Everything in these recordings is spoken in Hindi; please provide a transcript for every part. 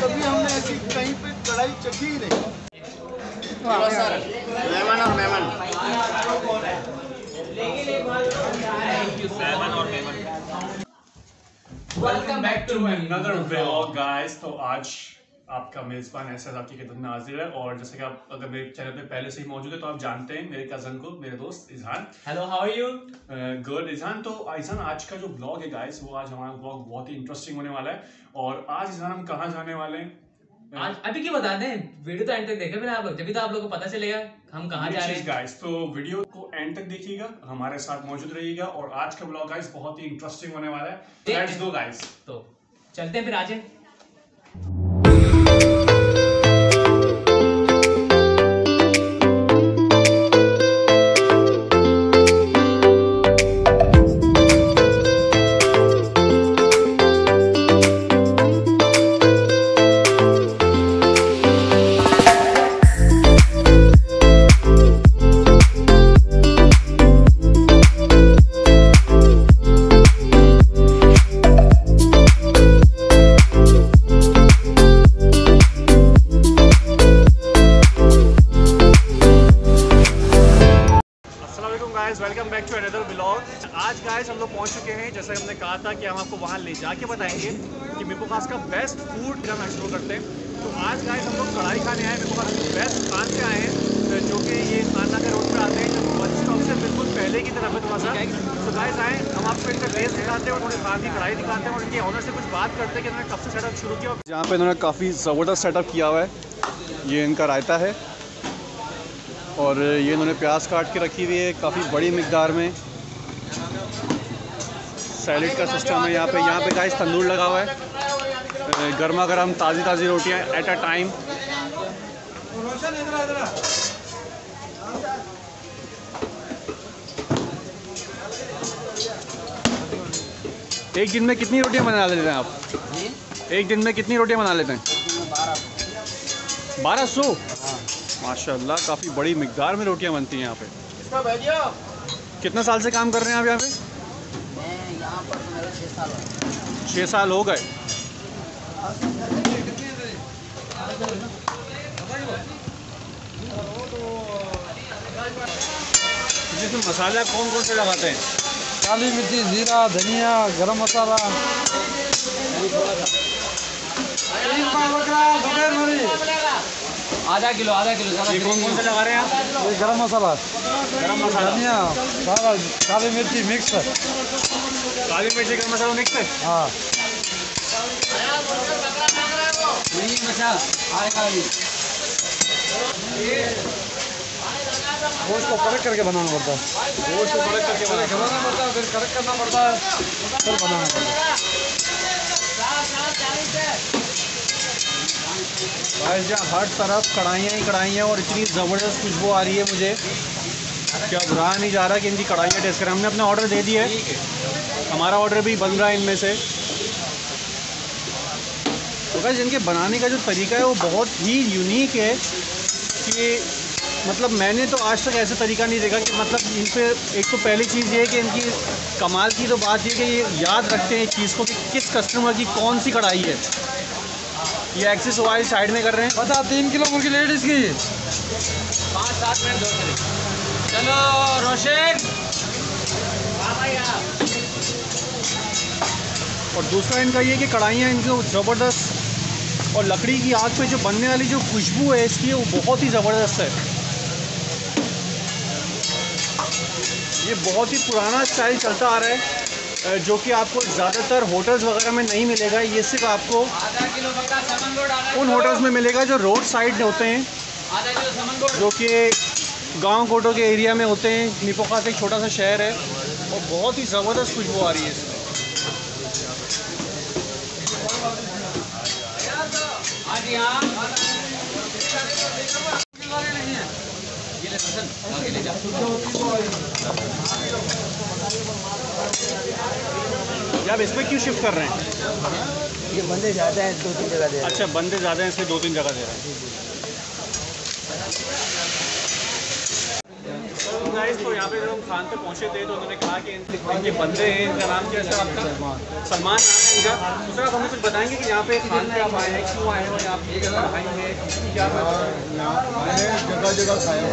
कभी हमने ऐसी कहीं पे कढ़ाई चखी ही नहीं। मेहमान और मेहमान, welcome back to another vlog guys. तो आज आपका मेजबान ऐसा आपकी खिदमत में हाजिर है। और जैसे कि आप अगर मेरे चैनल पे पहले से ही मौजूद है तो आप जानते हैं मेरे कजन को, मेरे दोस्त Izhan. Hello, how are you? Good Izhan. तो इजहान, आज का जो ब्लॉग है गाइस, वो आज हमारा ब्लॉग बहुत ही इंटरेस्टिंग होने वाला है। और आज इजहान हम कहाँ जाने वाले हैं आज अभी क्यों बता दें, वीडियो तो एंड तक देखे बिना आप लोग, जब तो आप लोग को पता चलेगा हम कहाँ जा रहे हैं गाइस। तो वीडियो को एंड तक देखिएगा, हमारे साथ मौजूद रहिएगा। और आज का ब्लॉग गाइस बहुत ही इंटरेस्टिंग होने वाला है। Let's go guys. तो चलते हैं फिर आज। Welcome back to another vlog. आज गाइस हम लोग पहुंच चुके हैं, जैसे हमने कहा था कि हम आपको वहां ले जाके बताएंगे कि मीपोकास का बेस्ट फूड जब हम एक्सप्लोर करते हैं। तो आज गाइस हम लोग कढ़ाई खाने आए हैं, मीपोकास की बेस्ट खान से आए हैं, जो कि ये खाननगर रोड पे आते हैं, जो बस स्टॉप से बिल्कुल पहले की तरफ है थोड़ा सा। तो गाइस आए, हम आपको इनका टेस्ट दिखाते हैं और थोड़ी खान की कढ़ाई दिखाते हैं और इनके ऑनर से कुछ बात करते हैं कि इन्होंने कब से सेटअप शुरू किया। यहाँ पे इन्होंने काफ़ी ज़बरदस्त सेटअप किया हुआ है। ये इनका रायता है और ये इन्होंने प्याज काट के रखी हुई है काफ़ी बड़ी मिकदार में। सैलेड का सिस्टम है यहाँ पे गाइस तंदूर लगा हुआ है, गर्मा गर्म ताज़ी रोटियाँ एट अ टाइम। एक दिन में कितनी रोटियाँ बना लेते हैं आप? एक दिन में कितनी रोटियाँ बना लेते हैं? 1200। माशाल्लाह, काफ़ी बड़ी मिकदार में रोटियां बनती हैं यहाँ पे। कितना साल से काम कर रहे हैं आप यहाँ पे? मैं यहाँ पर तो मेरा 6 साल हो 6 साल हो गए। इसमें मसाला कौन से लगाते हैं? काली मिर्ची, जीरा, धनिया, गरम मसाला। आधा किलो ये कौन से लगा रहे हैं आप? ये गरम मसाला, धनिया, सारा काली मिर्ची मिक्स है। काली मिर्ची गरम मसाला मिक्स है। हाँ, गोश्त को कड़क करके बनाना पड़ता है। गोश्त को कड़क करके बनाना पड़ता है, फिर कड़क करना पड़ता है, फिर बनाना पड़ता है। भाई जहाँ हर तरफ कढ़ाइयाँ ही कढ़ाइयाँ और इतनी ज़बरदस्त खुशबू आ रही है मुझे क्या रहा नहीं जा रहा कि इनकी कढ़ाइयाँ टेस्ट करें। हमने अपना ऑर्डर दे दिया है, हमारा ऑर्डर भी बन रहा है इनमें से। तो गाइस इनके बनाने का जो तरीका है वो बहुत ही यूनिक है कि मतलब मैंने तो आज तक ऐसा तरीका नहीं देखा कि मतलब इन पे एक तो पहली चीज़ ये है कि इनकी कमाल की तो बात ये कि ये याद रखते हैं इस चीज़ को कि किस कस्टमर की कौन सी कढ़ाई है। ये एक्सेस ऑयल साइड में कर रहे हैं। पता 3 किलो मुर्गी लेडीज़ की 5-7 मिनट चलो रोशन। और दूसरा इनका ये कि कढ़ाइयाँ इनकी ज़बरदस्त और लकड़ी की आग पे जो बनने वाली जो खुशबू है इसकी वो बहुत ही ज़बरदस्त है। ये बहुत ही पुराना स्टाइल चलता आ रहा है जो कि आपको ज़्यादातर होटल्स वगैरह में नहीं मिलेगा। ये सिर्फ आपको उन होटल्स में मिलेगा जो रोड साइड होते हैं, जो कि गांव कोटों के एरिया में होते हैं। मीपोकास एक छोटा सा शहर है और बहुत ही ज़बरदस्त खुशबू आ रही है इसमें। आप इस पर क्यों शिफ्ट कर रहे हैं? ये बंदे ज़्यादा हैं, 2-3 जगह दे रहे हैं। अच्छा, बंदे ज़्यादा हैं इसलिए 2-3 जगह दे रहे हैं। तो यहाँ पे जब हम खान पे पहुँचे थे तो उन्होंने कहा कि इनके बंदे हैं, इनका नाम क्या है सर आपका? सलमान नाम है इनका। तो सर आप हमें कुछ बताएंगे कि यहाँ पे खान पे आप आए हैं, क्यों आए हो, यहाँ पे पढ़ाई है, क्या जगह जगह खाए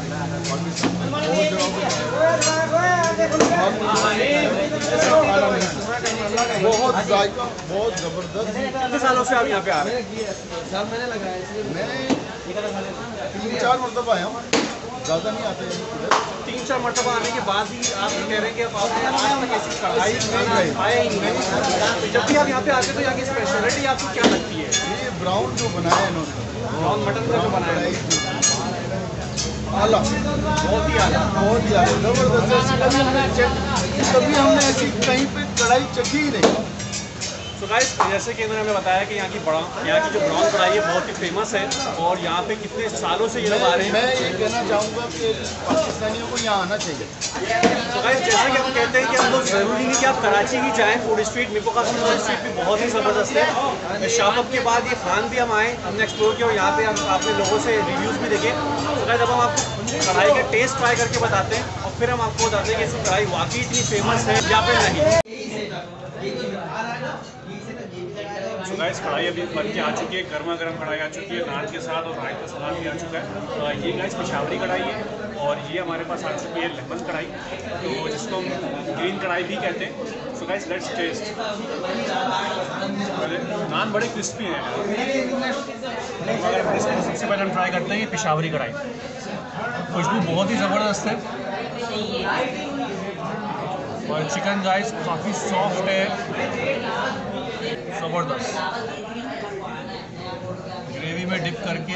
बहुत जायका, बहुत जबरदस्त। कितने सालों से आप यहाँ पे आ रहे हैं? मैं 3-4 मरतबा आया हूँ, ज़्यादा नहीं आते हैं। 3-4 मरतबा आने के बाद ही आप कह रहे हैं कि आप आज तक ऐसी कढ़ाई आए ही नहीं। जब भी आप यहाँ पे आते हैं तो यहाँ की स्पेशलिटी आपको क्या लगती है? ये ब्राउन जो बनाया है इन्होंने, ब्राउन मटन का जो बनाया है, आला, बहुत ही आला। बहुत ही आला, जबरदस्त। कभी हमने ऐसी कहीं पे कढ़ाई चखी ही नहीं। तो गाइस जैसे कि इन्होंने हमें बताया कि यहाँ की जो ब्राउन कढ़ाई है बहुत ही फेमस है और यहाँ पे कितने सालों से ये लोग आ रहे हैं। मैं ये कहना चाहूँगा कि पाकिस्तानियों को यहाँ आना चाहिए। तो गाइस जैसा कि हम कहते हैं कि हम लोग ज़रूरी नहीं कि आप कराची ही जाएँ, food street, Mirpur Qasim food street भी बहुत ही ज़बरदस्त है। शापअप के बाद ये खान भी हम आए, हमने एक्सप्लोर किया और यहाँ पे आपने लोगों से रिव्यूज़ भी देखे। तो गाइस अब हम आपको कढ़ाई का टेस्ट ट्राई करके बताते हैं और फिर हम आपको बताते हैं कि इसकी कढ़ाई वाकई इतनी फेमस है या फिर नहीं। तो गाइस कढ़ाई अभी बन के आ चुकी है, गर्मा गर्म कढ़ाई आ चुकी है, नान के साथ और रायता सलाद भी आ चुका है। ये गाइस पेशावरी कढ़ाई है और ये हमारे पास आ चुकी है लेमन कढ़ाई, तो जिसको हम ग्रीन कढ़ाई भी कहते हैं। So guys let's taste. Naan बड़े क्रिस्पी हैं। सबसे पहले हम ट्राई करते हैं ये पेशावरी कढ़ाई। खुशबू बहुत ही ज़बरदस्त है और चिकन गाइस काफ़ी सॉफ्ट है, ज़बरदस्त। ग्रेवी में डिप करके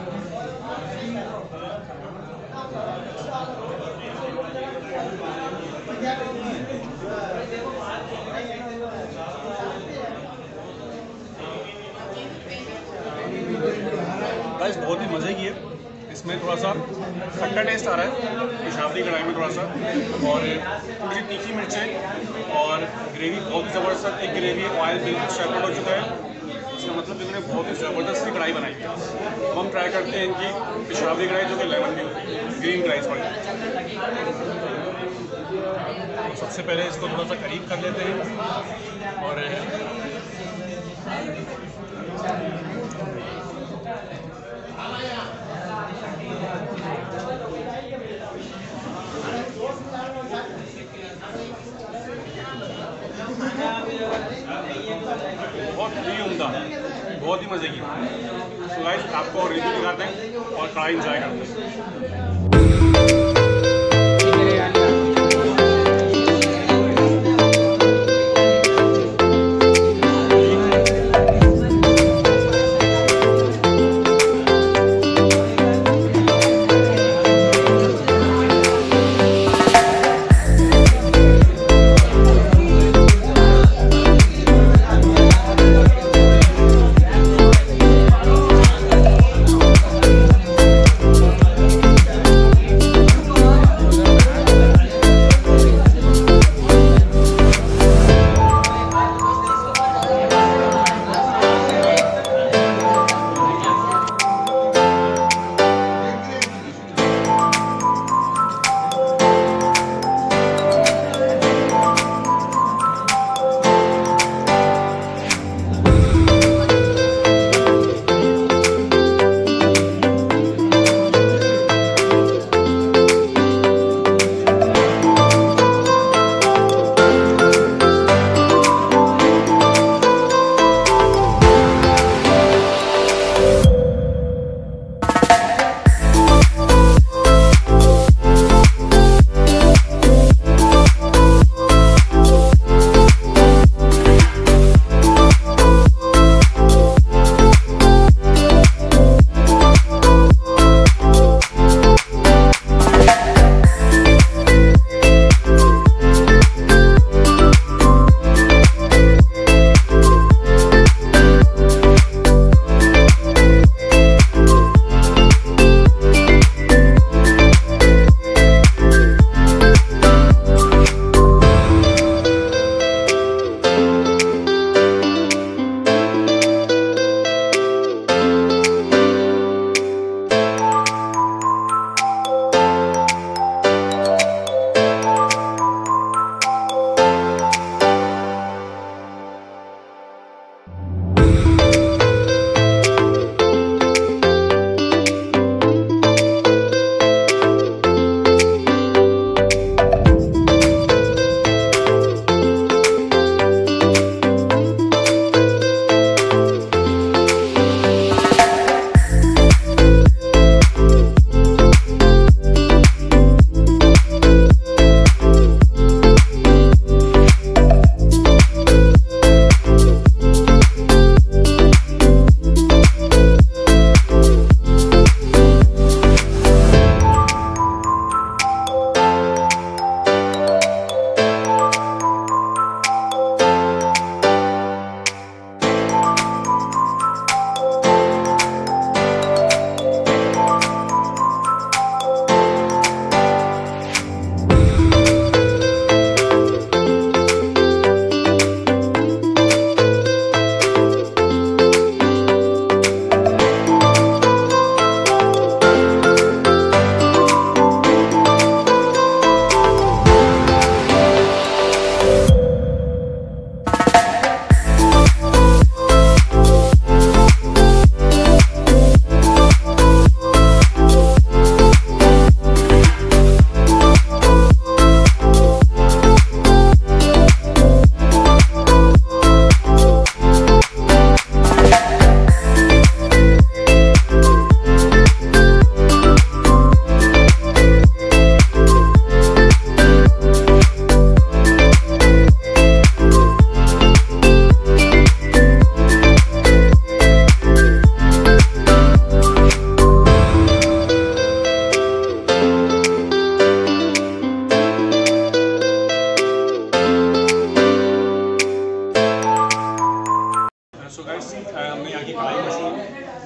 गाइस बहुत ही मज़े की है। इसमें थोड़ा सा खट्टा टेस्ट आ रहा है पेशावरी कढ़ाई में थोड़ा सा, और थोड़ी सी तीखी मिर्चें और ग्रेवी बहुत ही ज़बरदस्त। एक ग्रेवी ऑयल बिल्कुल सेपरेट हो चुका है, इसका मतलब इन्होंने बहुत ही ज़बरदस्त सी कढ़ाई बनाई है। अब हम ट्राई करते हैं इनकी पेशावरी कढ़ाई जो कि लेमन भी होती है, ग्रीन कढ़ाई सॉरी। तो सबसे पहले इसको थोड़ा सा करीब कर लेते हैं और बहुत ही उम्दा, बहुत ही मज़े की। तो गाइस आपको रिव्यू दिखाते हैं और कढ़ाई एंजॉय करते हैं।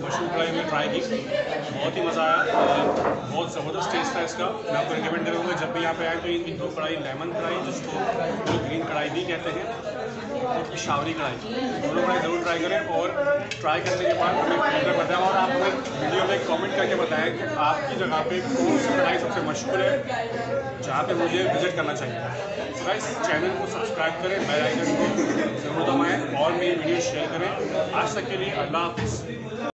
मशरूम कढ़ाई हमने ट्राई की, बहुत ही मज़ा आया। बहुत ज़बरदस्त टेस्ट था इसका। मैं आपको रिकमेंड करूँगा जब भी यहाँ पे आए तो इनकी दो कढ़ाई, लेमन कढ़ाई जिसको लोग ग्रीन कढ़ाई भी कहते हैं, और पिशावरी कढ़ाई, दोनों कढ़ाई ज़रूर ट्राई करें। और ट्राई करने के बाद हमें फीडबैक बताएं और आप हमें वीडियो में कमेंट करके बताएं कि आपकी जगह पे कौन सी कढ़ाई सबसे मशहूर है जहाँ पे मुझे विजिट करना चाहिए। तो गाइस चैनल को सब्सक्राइब करें, बेल आइकन को जरूर दबाएं और मेरी वीडियो शेयर करें। आज तक के लिए अल्लाह हाफिज़।